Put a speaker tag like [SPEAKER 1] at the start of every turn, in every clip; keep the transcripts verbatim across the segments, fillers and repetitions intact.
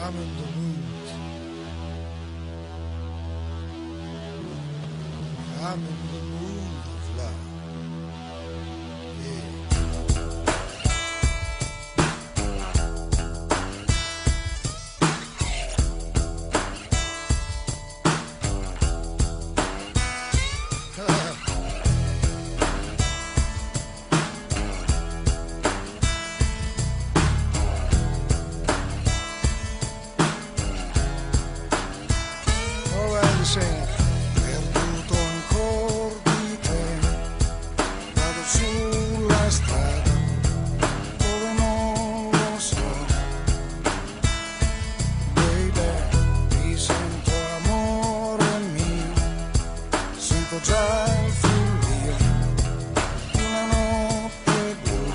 [SPEAKER 1] I'm in the mood. I'm in the mood of love. Perduto ancora di te, vado sulla strada dove non lo so, baby, mi sento amore mio, sento già il frullio di una notte blu,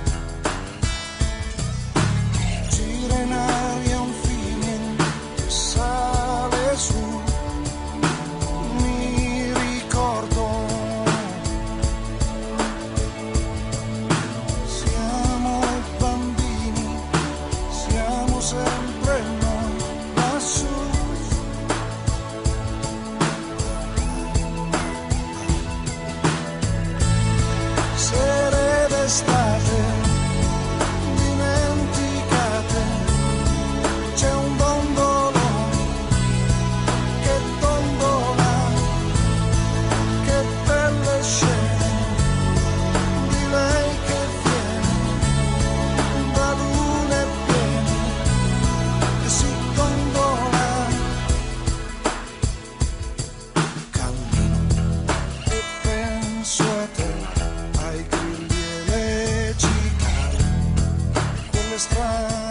[SPEAKER 1] gira in aria un feeling che sale su. Sempre noi lassù, sere d'estate dimenticate, c'è un dondolone che dondola, che belle scene di lei che viene da lune piene che si gondola, cammino e penso a te, ai grilli e le cicale, quelle strane